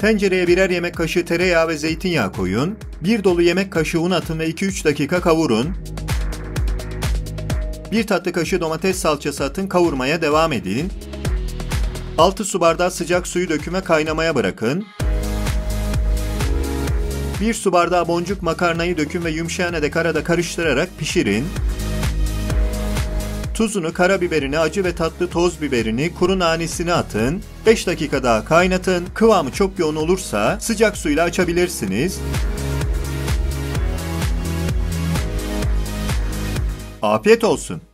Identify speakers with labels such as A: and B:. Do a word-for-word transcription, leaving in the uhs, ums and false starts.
A: Tencereye birer yemek kaşığı tereyağı ve zeytinyağı koyun. Bir dolu yemek kaşığı un atın ve iki üç dakika kavurun. Bir tatlı kaşığı domates salçası atın, kavurmaya devam edin. altı su bardağı sıcak suyu döküme kaynamaya bırakın. bir su bardağı boncuk makarnayı dökün ve yumuşayana dek arada karıştırarak pişirin. Tuzunu, karabiberini, acı ve tatlı toz biberini, kuru nanesini atın. beş dakika daha kaynatın. Kıvamı çok yoğun olursa sıcak suyla açabilirsiniz. Afiyet olsun.